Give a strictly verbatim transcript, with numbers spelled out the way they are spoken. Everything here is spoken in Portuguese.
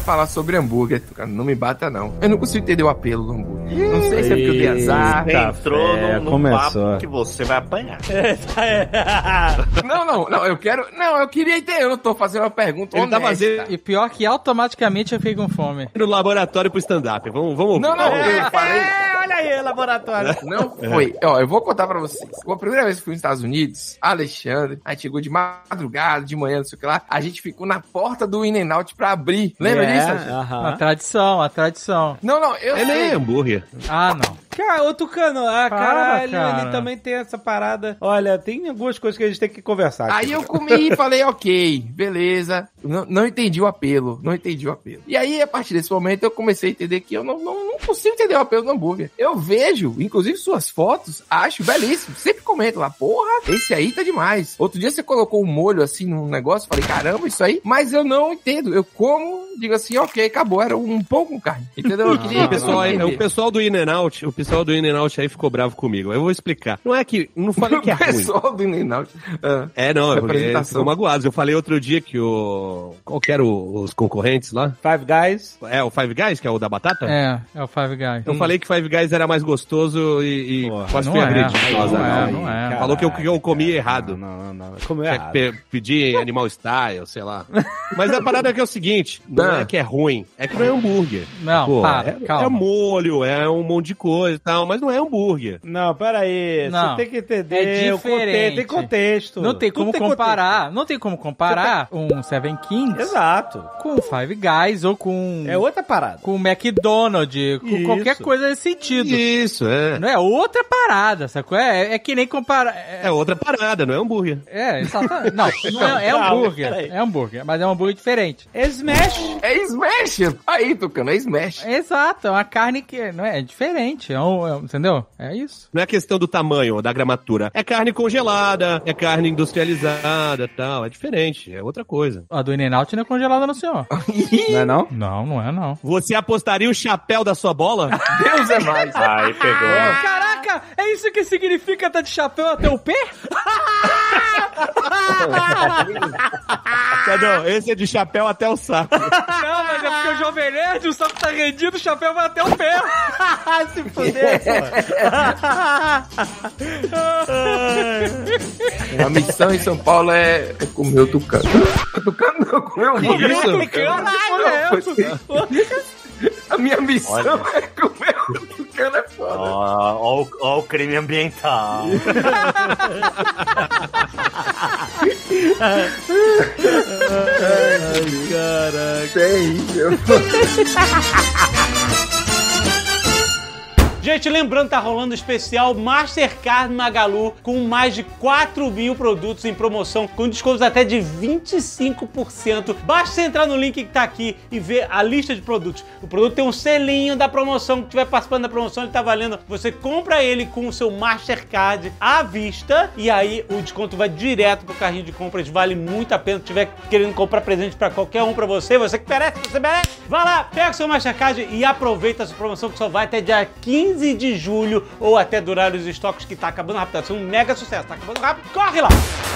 falar sobre hambúrguer, cara. Não me bata, não. Eu não consigo entender o apelo do hambúrguer. Não sei se é porque eu dei azar. Entrou é, no, no começou. papo que você vai apanhar. Não, não, não. Eu quero... Não, eu queria entender. Eu não tô fazendo uma pergunta Ele tá honesta. fazendo E pior que automaticamente eu fiquei com fome. no laboratório pro stand-up. Vamos, vamos. Não, não. Eu falei... É, olha aí, laboratório. Não foi. Ó, eu vou contar pra vocês. A primeira vez que fui nos Estados Unidos, Alexandre, a gente chegou de madrugada, de manhã, não sei o que lá. A gente ficou na porta do In-N-Out pra abrir. Lembra É, disso? Alexandre? aham. A tradição, a tradição. Não, não, eu É nem sei. hambúrguer. Ah, não. Cara, ô Tucano, ah, Para, caralho, cara. ele também tem essa parada. Olha, tem algumas coisas que a gente tem que conversar. Aí aqui. eu comi e falei, ok, beleza. Não, não entendi o apelo, não entendi o apelo. E aí, a partir desse momento, eu comecei a entender que eu não, não, não consigo entender o apelo do hambúrguer. Eu vejo, inclusive suas fotos, acho belíssimo. Sempre comento lá, porra, esse aí tá demais. Outro dia você colocou um molho assim num negócio, falei, caramba, isso aí. Mas eu não entendo. Eu como, digo assim, ok, acabou, era um pão com carne. Entendeu? Eu queria O pessoal, aí, entender. o pessoal do In-N-Out, o pessoal do In-N-Out aí ficou bravo comigo. Eu vou explicar. Não é que, não falei que é O ruim. pessoal do In-N-Out. Ah. É, não, é porque eles Representação. ficam magoados. Eu falei outro dia que o... Qual que era o- os concorrentes lá? Five Guys. É, o Five Guys, que é o da batata? É, é o Five Guys. Eu falei que Five Guys era mais gostoso e, e Porra, quase não fui é, agredido. não Nossa, é, não. não é. Falou que eu, que eu comi errado. Não, não, não. Comeu Tinha que errado. pe- pedir Animal Style, sei lá. Mas a parada é que é o seguinte, não Ah. é que é ruim, é que não é hambúrguer. Não, Pô, para, é, calma. é molho, é um monte de coisa e tal, mas não é hambúrguer. Não, peraí. Não. Você tem que entender. É o contexto, diferente. tem contexto. Não tem Tudo como tem comparar. Não tem como comparar um Seven Kings contexto. Exato. com Five Guys ou com É outra parada. com McDonald's, com Isso. qualquer coisa nesse sentido. Isso, é. Não é outra parada, sacou? É, é que nem comparar. É, É outra parada, não é hambúrguer. é, exatamente. Não, não é, é Calma, hambúrguer. peraí. É hambúrguer, mas é um hambúrguer diferente. Smash. É Smash! Aí, Tucano, é Smash. Exato, é uma carne que não é, é diferente, é um, é um- entendeu? É isso. Não é questão do tamanho, da gramatura. É carne congelada, é carne industrializada tal. É diferente, é outra coisa. A do In-N-Out não é congelada no senhor. Não é não? Não, não é não. Você apostaria o chapéu da sua bola? Deus é mais. Aí pegou. Caraca, é isso que significa tá de chapéu até o pé? Não, esse é de chapéu até o saco. Não, mas é porque o Jovem Nerd, o saco tá rendido, o chapéu vai até o pé. Se fuder, A missão em São Paulo é, é comer o Tucano. Tucano não, comer o hambúrguer. isso? Tucano, não, a minha missão é comer o Tucano, é foda. Ó, ó, o- ó o crime ambiental. Terrível. Gente, lembrando, tá rolando o especial Mastercard Magalu com mais de quatro mil produtos em promoção, com descontos até de vinte e cinco por cento. Basta você entrar no link que tá aqui e ver a lista de produtos. O produto tem um selinho da promoção, que estiver participando da promoção, ele tá valendo. Você compra ele com o seu Mastercard à vista e aí o desconto vai direto pro carrinho de compras. Vale muito a pena. Se tiver querendo comprar presente pra qualquer um pra você, você que merece, você merece. Vai lá, pega o seu Mastercard e aproveita essa promoção que só vai até dia quinze de julho ou até durar os estoques, que tá acabando rápido. Tá sendo um mega sucesso, tá acabando rápido. Corre lá!